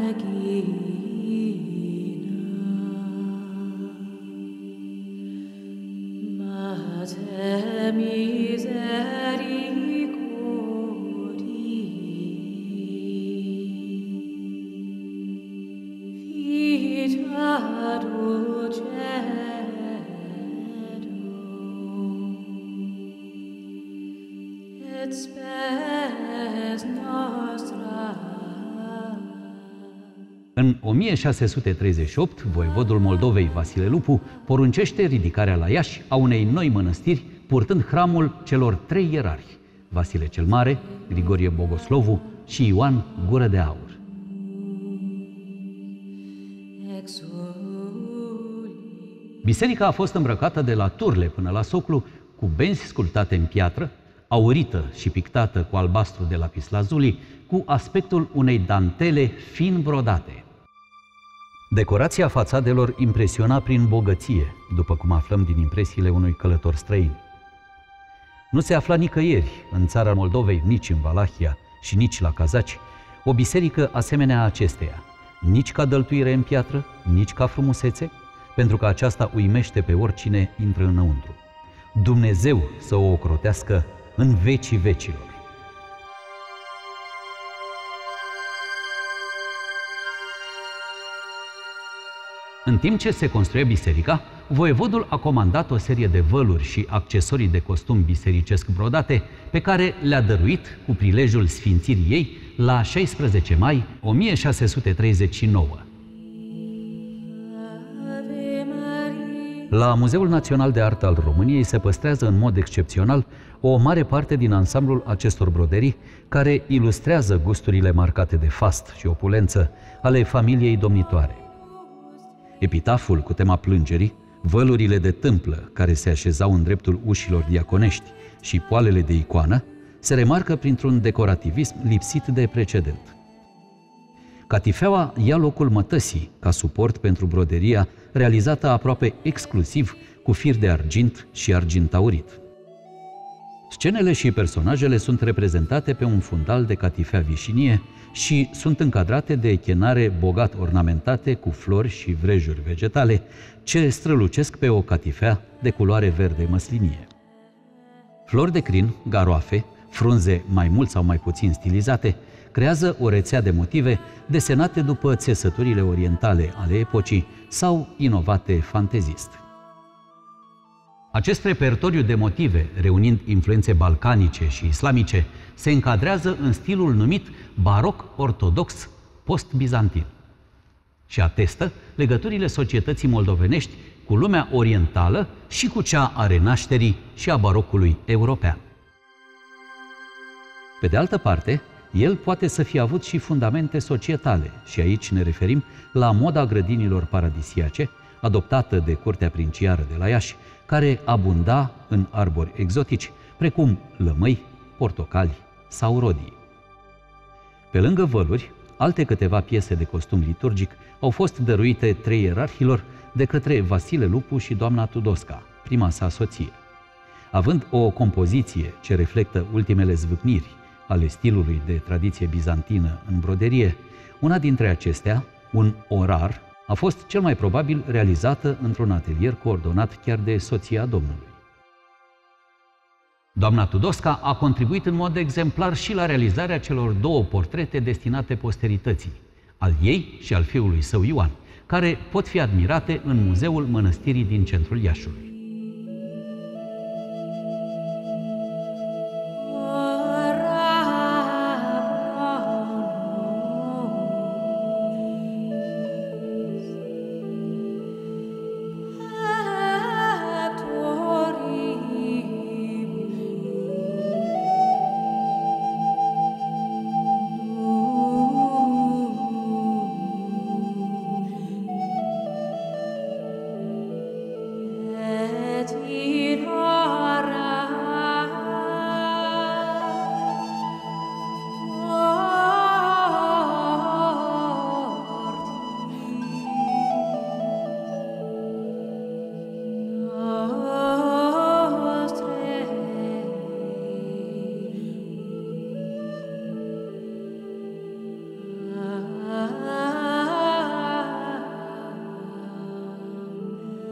În 1638, voievodul Moldovei, Vasile Lupu, poruncește ridicarea la Iași a unei noi mănăstiri, purtând hramul celor trei ierarhi, Vasile cel Mare, Grigorie Bogoslovu și Ioan Gură de Aur. Biserica a fost îmbrăcată de la turle până la soclu, cu benzi sculptate în piatră, aurită și pictată cu albastru de lapis lazuli, cu aspectul unei dantele fin brodate. Decorația fațadelor impresiona prin bogăție, după cum aflăm din impresiile unui călător străin. Nu se afla nicăieri în țara Moldovei, nici în Valahia și nici la Cazaci, o biserică asemenea acesteia, nici ca dăltuire în piatră, nici ca frumusețe, pentru că aceasta uimește pe oricine intră înăuntru. Dumnezeu să o ocrotească în vecii vecilor. În timp ce se construia biserica, voievodul a comandat o serie de văluri și accesorii de costum bisericesc brodate, pe care le-a dăruit cu prilejul sfințirii ei la 16 mai 1639. La Muzeul Național de Artă al României se păstrează în mod excepțional o mare parte din ansamblul acestor broderii, care ilustrează gusturile marcate de fast și opulență ale familiei domnitoare. Epitaful cu tema plângerii, vălurile de tâmplă care se așezau în dreptul ușilor diaconești și poalele de icoană se remarcă printr-un decorativism lipsit de precedent. Catifeaua ia locul mătăsii ca suport pentru broderia realizată aproape exclusiv cu fir de argint și argint aurit. Scenele și personajele sunt reprezentate pe un fundal de catifea vișinie și sunt încadrate de chenare bogat ornamentate cu flori și vrejuri vegetale ce strălucesc pe o catifea de culoare verde măslinie. Flori de crin, garoafe, frunze mai mult sau mai puțin stilizate, creează o rețea de motive desenate după țesăturile orientale ale epocii sau inovate fantezist. Acest repertoriu de motive, reunind influențe balcanice și islamice, se încadrează în stilul numit baroc ortodox post-bizantin și atestă legăturile societății moldovenești cu lumea orientală și cu cea a renașterii și a barocului european. Pe de altă parte, el poate să fie avut și fundamente societale și aici ne referim la moda grădinilor paradisiace, adoptată de curtea princiară de la Iași, care abunda în arbori exotici, precum lămâi, portocali sau rodii. Pe lângă văluri, alte câteva piese de costum liturgic au fost dăruite trei ierarhilor de către Vasile Lupu și doamna Tudosca, prima sa soție. Având o compoziție ce reflectă ultimele zvâcniri ale stilului de tradiție bizantină în broderie, una dintre acestea, un orar, a fost cel mai probabil realizată într-un atelier coordonat chiar de soția domnului. Doamna Tudosca a contribuit în mod exemplar și la realizarea celor două portrete destinate posterității, al ei și al fiului său Ioan, care pot fi admirate în Muzeul Mănăstirii din centrul Iașului.